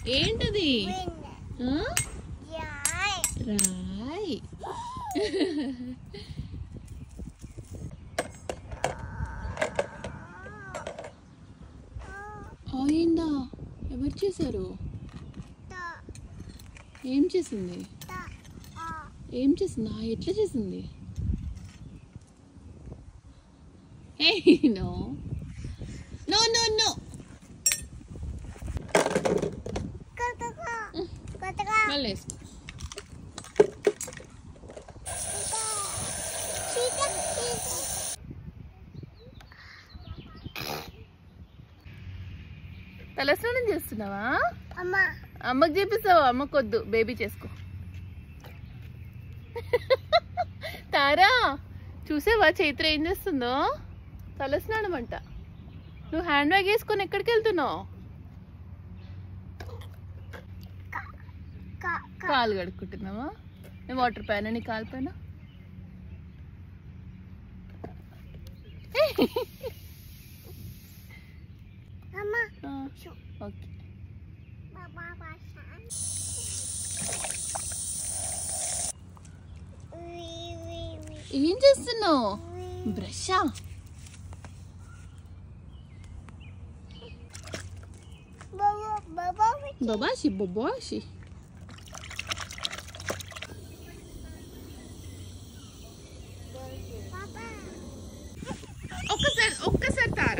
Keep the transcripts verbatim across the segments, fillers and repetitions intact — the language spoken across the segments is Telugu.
ఏంటది? రాయ్. అయిందా? ఎవరు చేశారు? ఏం చేసింది? ఏం చేసింది? ఎట్లా చేసింది? నో నో నో నో మళ్ళీ వేసుకో. తలస్నానం చేస్తున్నావా? అమ్మకి చేపిస్తావా? అమ్మకు వద్దు, బేబీ చేసుకో. తారా చూసావా చైత్ర ఏం చేస్తుందో? తలస్నానం అంట. నువ్వు హ్యాండ్ బ్యాగ్ వేసుకొని ఎక్కడికి వెళ్తున్నావు? కాలు కడుక్కుంటున్నావా? నేను వాటర్ పైన నీ కాలు పైన. ఓకే. ఏం చేస్తున్నావు? బ్రషా? బాబాషి బాబాషి ఒక్కసారి ఒక్కసారి తార.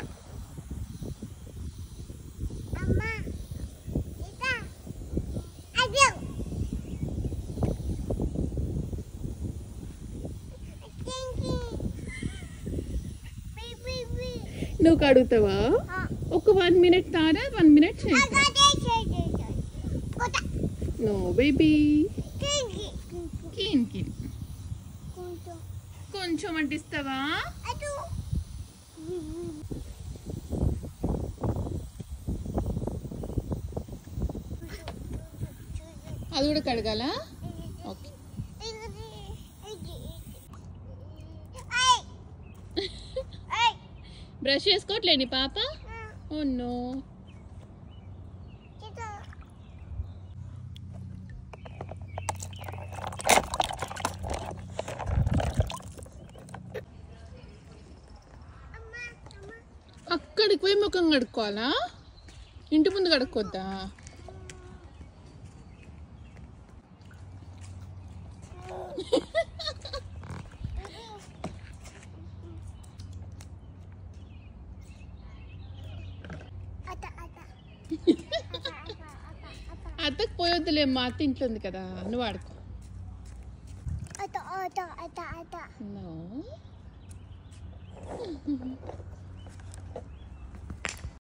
నువ్వు కడుగుతావా? ఒక one minute Tara, one minute చేయి. No baby. కిన్ కిన్ కొంచెం అంటిస్తావా? అది కూడా కడగాలా? ఓకే. బ్రష్ చేసుకోవట్లేని పాప? Oh no. అక్కడికి పోయి ముఖం కడుక్కోవాలా? ఇంటి ముందు కడుక్కోద్దా? అత్తకు పోయొద్దులే, మా అత్త ఇంట్లో ఉంది కదా, నువ్వు ఆడుకో. No.